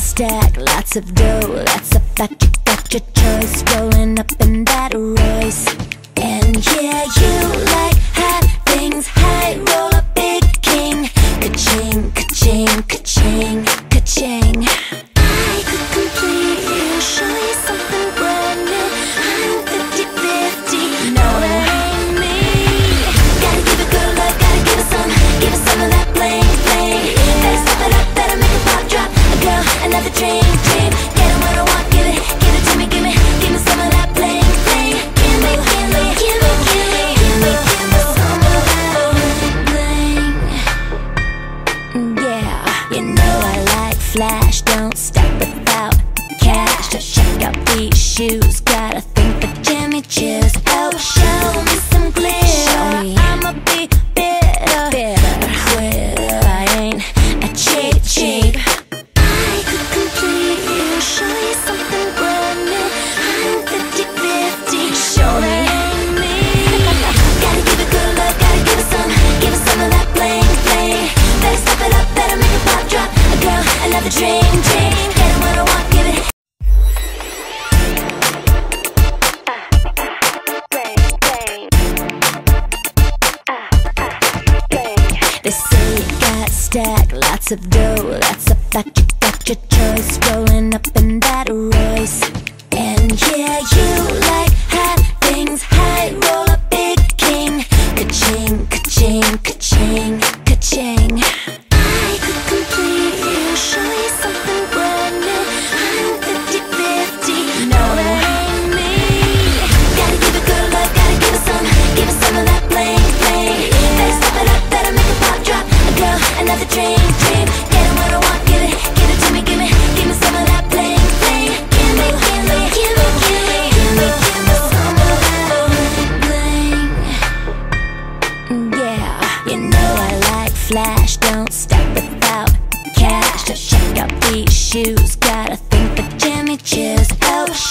stack, lots of dough. That's a fact, you got your choice. Rolling up in that Royce. And yeah, you like hot things. High roller, big king. Ka-ching, ka-ching, ka-ching, ka-ching. I could complete you, show you something brand new. I'm 50-50, no, that ain't me. Gotta give it good love, gotta give it some of that bling, bling. Better step it up, better make it pop, drop. A girl, another dream, dream. Get it what I want, give it to me, give me some of that bling, bling. Give me some of that bling. Yeah, you know I like flash, don't stop without cash. Just check out these shoes, got a thing for Jimmy Choos. Oh, show me some glitter, I'ma be bitter, quitter. I ain't a cheap, cheap. I could complete you, show you something brand new. I'm 50-50, show me ain't me. Gotta give it good love, gotta give it some of that bling, bling. Better step it up, better make it pop, drop. A girl, another dream, dream. Get it what I want, give it. They say you got stack, lots of dough. That's a fact, you got your choice. Rolling up in that Royce. And yeah, you like hot things. High roller, big king. Ka-ching, ka-ching, ka-ching, ka-ching. I could complete you, show you something brand new. I'm 50-50, no, that ain't me. Gotta give it good love, gotta give it some of that bling, bling. Better step it up, better make it pop, drop. A girl, another dream, dream. Get it what I want, give it to me, give me some of that bling, bling. Give me some of that bling. Yeah, you know I like flash, don't stop without cash. Just check out these shoes, got a thing for Jimmy Choos. Oh,